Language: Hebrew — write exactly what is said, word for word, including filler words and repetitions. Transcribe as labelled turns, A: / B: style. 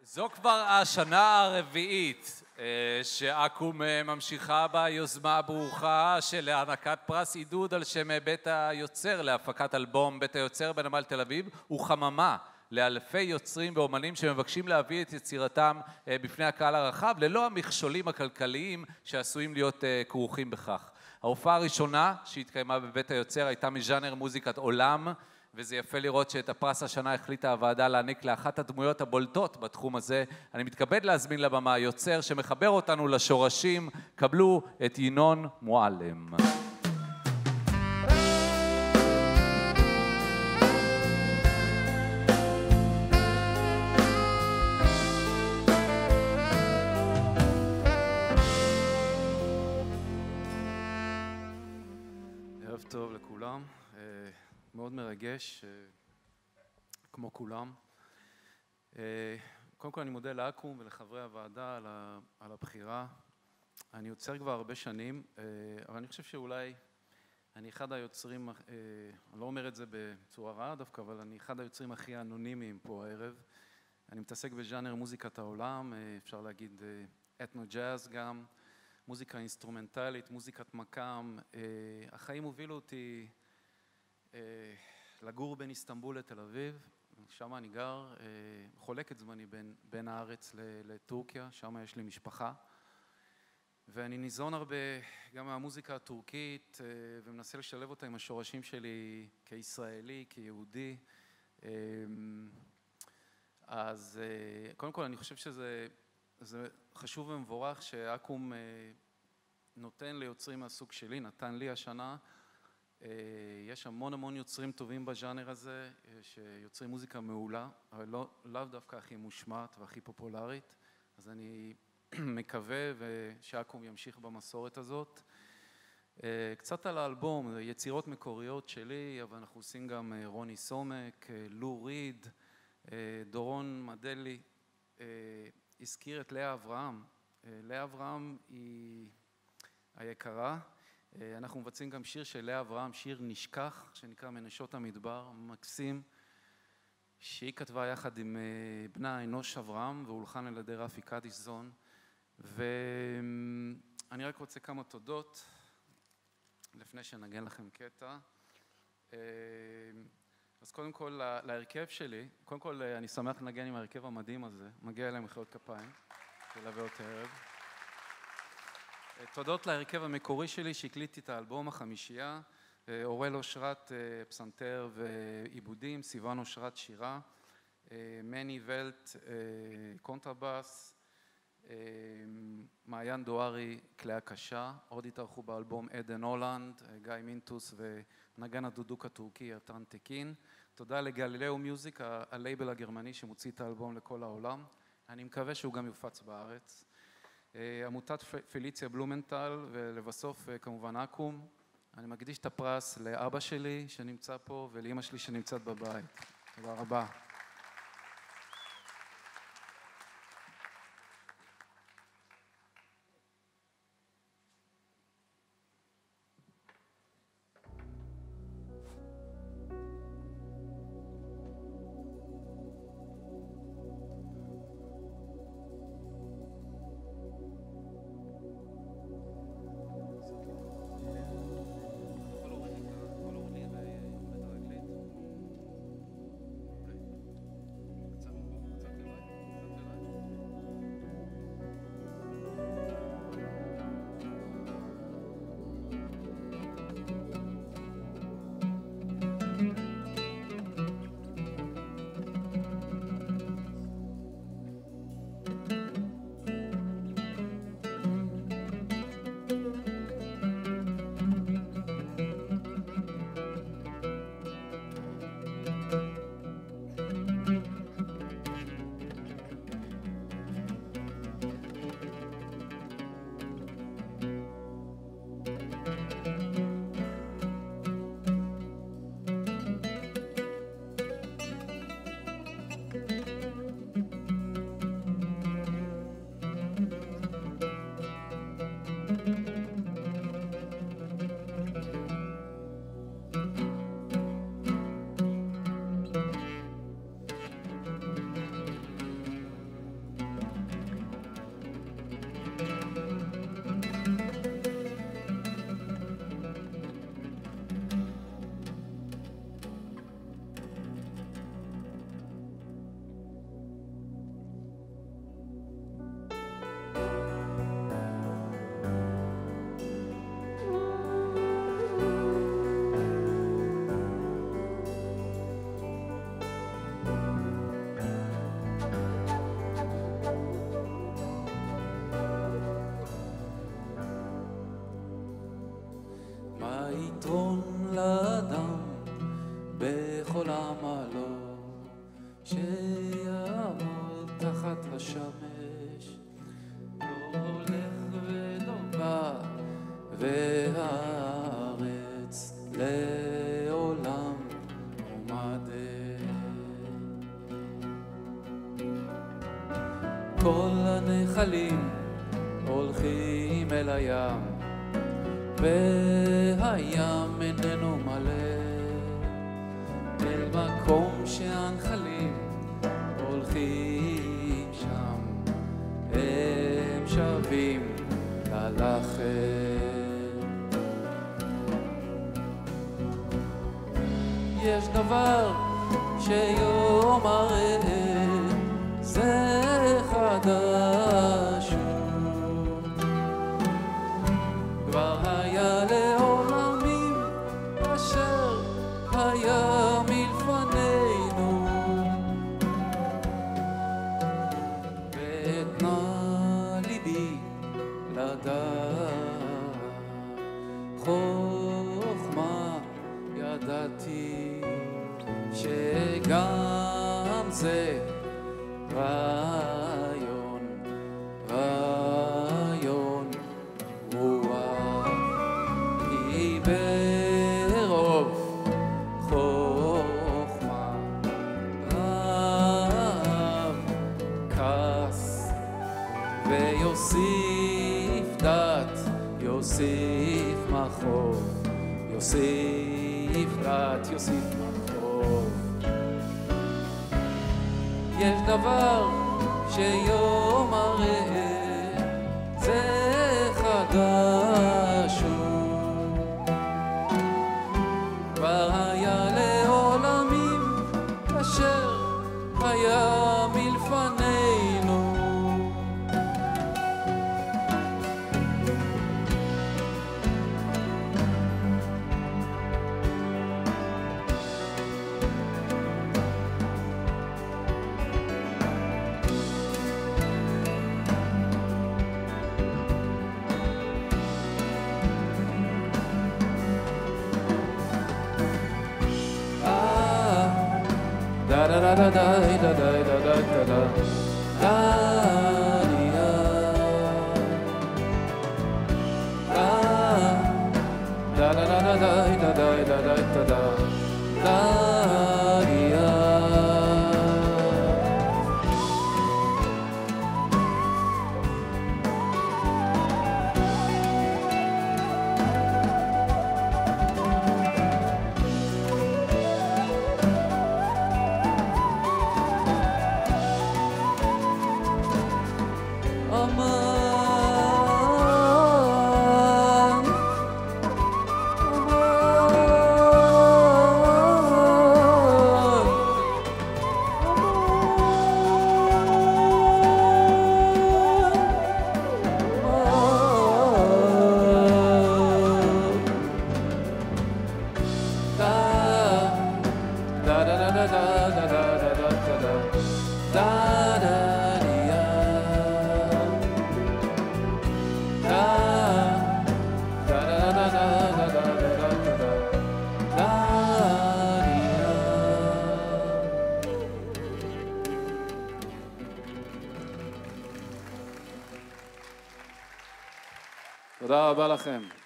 A: זו כבר השנה הרביעית שאקו"ם ממשיכה ביוזמה הברוכה של הענקת פרס עידוד על שם בית היוצר להפקת אלבום בית היוצר בנמל תל אביב, וחממה לאלפי יוצרים ואומנים שמבקשים להביא את יצירתם בפני הקהל הרחב ללא המכשולים הכלכליים שעשויים להיות כרוכים בכך. ההופעה הראשונה שהתקיימה בבית היוצר הייתה מז'אנר מוזיקת עולם, וזה יפה לראות שאת הפרס השנה החליטה הוועדה להעניק לאחת הדמויות הבולטות בתחום הזה. אני מתכבד להזמין לבמה יוצר שמחבר אותנו לשורשים. קבלו את ינון מועלם.
B: ערב טוב לכולם. מאוד מרגש, כמו כולם. קודם כל אני מודה לאקו"ם ולחברי הוועדה על הבחירה. אני יוצר כבר הרבה שנים, אבל אני חושב שאולי אני אחד היוצרים, אני לא אומר את זה בצורה רעה דווקא, אבל אני אחד היוצרים הכי אנונימיים פה הערב. אני מתעסק בז'אנר מוזיקת העולם, אפשר להגיד אתנו-ג'אז גם, מוזיקה אינסטרומנטלית, מוזיקת מקאם. החיים הובילו אותי לגור בין איסטנבול לתל אביב, שם אני גר, חולק את זמני בין, בין הארץ לטורקיה, שם יש לי משפחה, ואני ניזון הרבה גם מהמוזיקה הטורקית, ומנסה לשלב אותה עם השורשים שלי כישראלי, כיהודי. אז קודם כל אני חושב שזה זה חשוב ומבורך שאקו"ם נותן ליוצרים מהסוג שלי, נתן לי השנה. יש המון המון יוצרים טובים בז'אנר הזה, שיוצרים מוזיקה מעולה, אבל לא, לאו דווקא הכי מושמעת והכי פופולרית. אז אני מקווה שאקו"ם ימשיך במסורת הזאת. קצת על האלבום, יצירות מקוריות שלי, אבל אנחנו עושים גם רוני סומק, לו ריד, דורון מדלי, הזכיר את לאה אברהם. לאה אברהם היא היקרה. אנחנו מבצעים גם שיר של לאה אברהם, שיר נשכח, שנקרא מנשות המדבר, מקסים, שהיא כתבה יחד עם בנה אנוש אברהם, והולחן על ידי רפי קדישזון. ואני רק רוצה כמה תודות, לפני שנגן לכם קטע. אז קודם כל, להרכב שלי, קודם כל אני שמח לנגן עם ההרכב המדהים הזה, מגיע אליהם מחיאות כפיים, תלווה אותי ערב. תודות להרכב המקורי שלי שהקליטתי את האלבום החמישייה, אורל אושרת פסנתר ועיבודים, סיוון אושרת שירה, מני ולט קונטרבאס, מעיין דוארי כלי הקשה, עוד התארחו באלבום עדן הולנד, גיא מינטוס ונגן הדודוק הטורקי יתן תקין. תודה לגלילאו מיוזיק, הלייבל הגרמני שמוציא את האלבום לכל העולם. אני מקווה שהוא גם יופץ בארץ. עמותת פליציה בלומנטל, ולבסוף כמובן אקו"ם. אני מקדיש את הפרס לאבא שלי שנמצא פה ולאמא שלי שנמצאת בבית. תודה רבה. השמש לא הולך ולא בא והארץ לעולם עומדת. כל הנחלים הולכים אל הים והים איננו מלא אל מקום שהנחלים הולכים שם הם שווים ללכת. יש דבר שיום הרי זה חדש כבר היה לעולמים אשר היה מלפנינו ואתנה ליבי לדעת חוכמה ידעתי שגם זה רעיון רעיון רוח כי ברוב חוכמה רב כעס ויוסיף דת יוסיף מחוב יוסיף דת יוסיף מחוב. יש דבר שיום הרי זה חדש כבר היה לעולמים אשר היה מלפנינו da da da da da da da da da da da dia da da da da da da da da da da da da dia תודה רבה לכם.